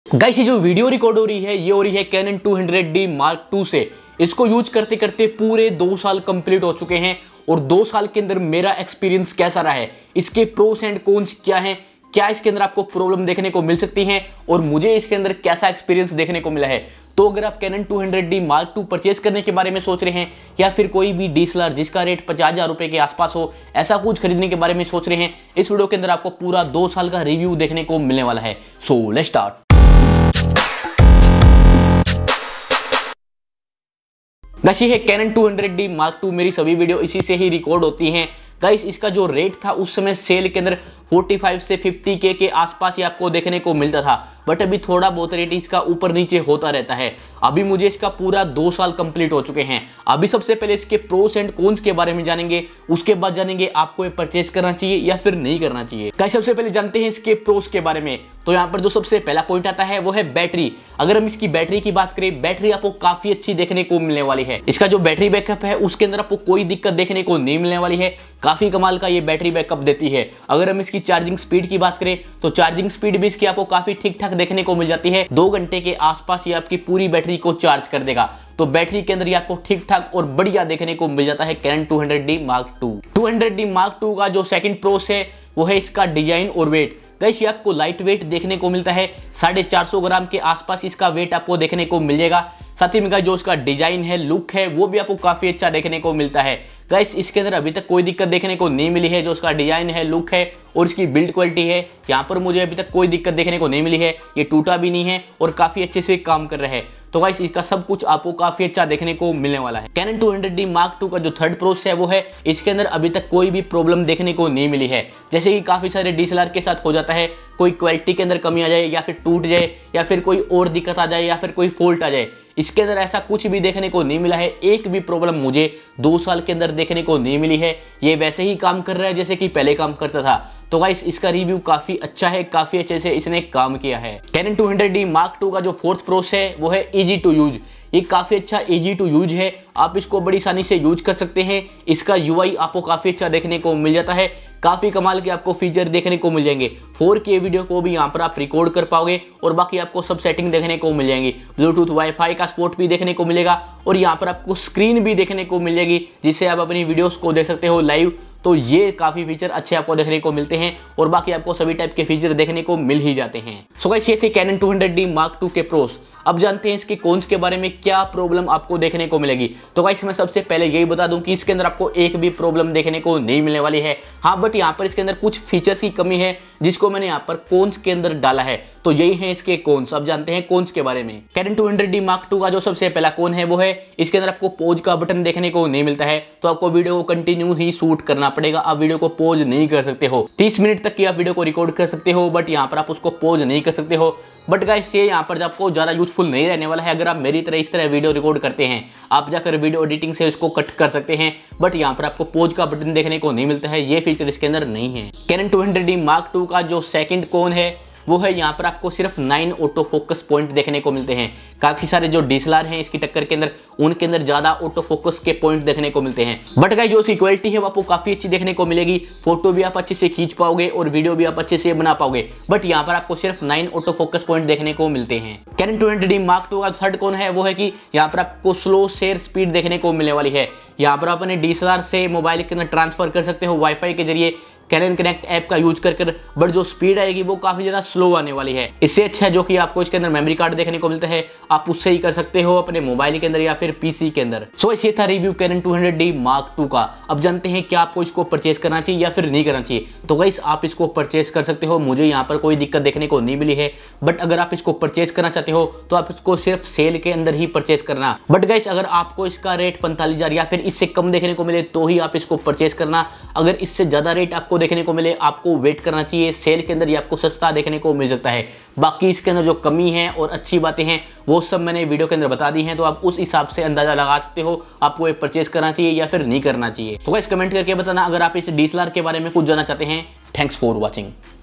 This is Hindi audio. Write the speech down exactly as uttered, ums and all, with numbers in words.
गाइस ये जो वीडियो रिकॉर्ड हो रही है ये हो रही है Canon two hundred D mark two से। इसको यूज करते करते पूरे दो साल कंप्लीट हो चुके हैं और दो साल के अंदर मेरा एक्सपीरियंस कैसा रहा है, इसके प्रोस एंड कॉन्स क्या हैं, क्या इसके अंदर आपको प्रॉब्लम देखने को मिल सकती है और मुझे इसके अंदर कैसा एक्सपीरियंस देखने को मिला है। तो अगर आप Canon two hundred D mark two purchase करने के बारे में सोच रहे हैं या फिर कोई भी डी एस एल आर जिसका रेट पचास हजार रुपए के आसपास हो, ऐसा कुछ खरीदने के बारे में सोच रहे हैं, इस वीडियो के अंदर आपको पूरा दो साल का रिव्यू देखने को मिलने वाला है। So let's start. गाइस ये है Canon two hundred D mark two, मेरी सभी वीडियो इसी से ही रिकॉर्ड होती हैं। गाइस इसका जो रेट था उस समय सेल के अंदर पैंतालीस से पचास के के आसपास ही आपको देखने को मिलता था, बट अभी थोड़ा बहुत रेट इसका ऊपर नीचे होता रहता है। अभी मुझे इसका पूरा दो साल कंप्लीट हो चुके हैं। अभी सबसे पहले इसके प्रोस एंड कॉन्स के बारे में जानेंगे, उसके बाद जानेंगे आपको ये परचेज करना चाहिए या फिर नहीं करना चाहिए। गाइस सबसे पहले जानते हैं इसके प्रोस के बारे में। तो यहाँ पर जो सबसे पहला पॉइंट आता है वो है बैटरी। अगर हम इसकी बैटरी की बात करें, बैटरी आपको काफी अच्छी देखने को मिलने वाली है। इसका जो बैटरी बैकअप है उसके अंदर आपको कोई दिक्कत देखने को नहीं मिलने वाली है। काफी कमाल का ये बैटरी बैकअप देती है। अगर हम इसकी चार्जिंग स्पीड की बात करें तो चार्जिंग स्पीड भी इसकी आपको काफी ठीक ठाक देखने को मिल जाती है। दो घंटे के आसपास ये आपकी पूरी बैटरी को चार्ज कर देगा। तो बैटरी के अंदर ये आपको ठीक ठाक और बढ़िया देखने को मिल जाता है Canon two hundred D mark two. Two hundred D mark two का जो सेकंड प्रोस है वो है इसका डिजाइन और वेट। गाइस ये आपको लाइट वेट देखने को मिलता है, साढ़े चार सौ ग्राम के आसपास इसका वेट आपको देखने को मिल जाएगा। साथ ही में गाइस जो इसका डिजाइन है, लुक है, वो भी आपको काफी अच्छा देखने को मिलता है। गाइस इसके अंदर अभी तक कोई दिक्कत देखने को नहीं मिली है। जो इसका डिजाइन है, लुक है और इसकी बिल्ड क्वालिटी है, यहाँ पर मुझे अभी तक कोई दिक्कत देखने को नहीं मिली है। ये टूटा भी नहीं है और काफी अच्छे से काम कर रहा है। तो गाइस इसका सब कुछ आपको काफी अच्छा देखने को मिलने वाला है। Canon two hundred D mark two का जो थर्ड प्रोस है वो है, इसके अंदर अभी तक कोई भी प्रॉब्लम देखने को नहीं मिली है। जैसे कि काफी सारे डी एस एल आर के साथ हो जाता है, कोई क्वालिटी के अंदर कमी आ जाए या फिर टूट जाए या फिर कोई और दिक्कत आ जाए या फिर कोई फॉल्ट आ जाए। इसके अंदर ऐसा कुछ भी देखने को नहीं मिला है। एक भी प्रॉब्लम मुझे दो साल के अंदर देखने को नहीं मिली है। ये वैसे ही काम कर रहा है जैसे कि पहले काम करता था। तो गाइस इसका रिव्यू काफी अच्छा है, काफी अच्छे से इसने काम किया है। Canon two hundred D mark two का जो फोर्थ प्रोस है वो है इजी टू यूज। ये काफी अच्छा इजी टू यूज है, आप इसको बड़ी आसानी से यूज कर सकते हैं। इसका यूआई आपको काफी अच्छा देखने को मिल जाता है। काफी कमाल के आपको फीचर देखने को मिल जाएंगे। फोर के वीडियो को भी यहाँ पर आप रिकॉर्ड कर पाओगे और बाकी आपको सब सेटिंग देखने को मिल जाएंगी। ब्लूटूथ वाईफाई का सपोर्ट भी देखने को मिलेगा और यहाँ पर आपको स्क्रीन भी देखने को मिल जाएगी जिससे आप अपनी वीडियोस को देख सकते हो लाइव। तो ये काफी फीचर अच्छे आपको देखने को मिलते हैं और बाकी आपको सभी टाइप के फीचर देखने को मिल ही जाते हैं। सो गाइस ये थे Canon two hundred D mark two के प्रोस। अब जानते हैं इसके कॉन्स के बारे में, क्या प्रॉब्लम आपको देखने को मिलेगी। तो गाइस मैं सबसे पहले यही बता दूं कि इसके अंदर आपको एक भी प्रॉब्लम देखने को नहीं मिलने वाली है। हाँ बट यहाँ पर इसके अंदर कुछ फीचर्स की कमी है जिसको मैंने यहाँ पर कॉन्स के अंदर डाला है। तो यही है इसके कॉन्स। अब जानते हैं कॉन्स के बारे में। Canon two hundred D mark two का जो सबसे पहला कॉन है वो है, इसके अंदर आपको पॉज का बटन देखने को नहीं मिलता है। तो आपको वीडियो को कंटिन्यू ही शूट करना पड़ेगा, आप वीडियो को पॉज नहीं कर सकते हो। तीस मिनट तक की आप वीडियो को रिकॉर्ड कर सकते हो बट यहाँ पर आप उसको पॉज नहीं कर सकते हो। बट गाइस ये यहाँ पर आपको ज्यादा यूजफुल नहीं रहने वाला है। अगर आप मेरी तरह इस तरह वीडियो रिकॉर्ड करते हैं, आप जाकर वीडियो एडिटिंग से इसको कट कर सकते हैं, बट यहाँ पर आपको पॉज का बटन देखने को नहीं मिलता है। ये फीचर इसके अंदर नहीं है। Canon two hundred D mark two का जो सेकंड कॉन है वो है, यहाँ पर आपको सिर्फ नाइन ऑटो फोकस पॉइंट देखने को मिलते हैं। काफी सारे जो डी एस एल आर हैं इसकी टक्कर के अंदर, उनके अंदर ज्यादा ऑटो फोकस के पॉइंट देखने को मिलते हैं। बट गाइस जो इसकी क्वालिटी है वो आपको काफी अच्छी देखने को मिलेगी। फोटो भी आप अच्छे से खींच पाओगे और वीडियो भी आप अच्छे से बना पाओगे। बट यहाँ पर आपको सिर्फ नाइन ऑटो फोकस पॉइंट देखने को मिलते हैं। Canon two hundred D mark two का थर्ड कौन है वो है कि यहाँ पर आपको स्लो शेयर स्पीड देखने को मिलने वाली है। यहाँ पर आप अपने डी एस एल आर से मोबाइल के अंदर ट्रांसफर कर सकते हो वाईफाई के जरिए Canon कनेक्ट ऐप का यूज कर कर, बट जो स्पीड आएगी वो काफी ज्यादा स्लो आने वाली है। इससे अच्छा है जो कि आपको इसके अंदर मेमोरी कार्ड देखने को मिलता है, आप उससे ही कर सकते हो अपने मोबाइल के अंदर या फिर पीसी के अंदर। सो so, ये था review Canon two hundred D mark two का। अब जानते हैं क्या आपको इसको परचेस करना चाहिए या फिर नहीं करना चाहिए। तो गाइस आप इसको परचेस कर सकते हो, मुझे यहाँ पर कोई दिक्कत देखने को नहीं मिली है। बट अगर आप इसको परचेस करना चाहते हो तो आप इसको सिर्फ सेल के अंदर ही परचेस करना। बट गाइस अगर आपको इसका रेट पैंतालीस हजार या फिर इससे कम देखने को मिले तो ही आप इसको परचेस करना। अगर इससे ज्यादा रेट आपको देखने को मिले, आपको वेट करना चाहिए। सेल के अंदर ये आपको सस्ता देखने को मिल सकता है। बाकी इसके अंदर जो कमी है और अच्छी बातें हैं वो सब मैंने वीडियो के अंदर बता दी हैं। तो आप उस हिसाब से अंदाजा लगा सकते हो आपको ये परचेस करना चाहिए या फिर नहीं करना चाहिए। तो गाइस कमेंट करके बताना अगर आप इस डी एस एल आर के बारे में कुछ जानना चाहते हैं। Thanks for watching.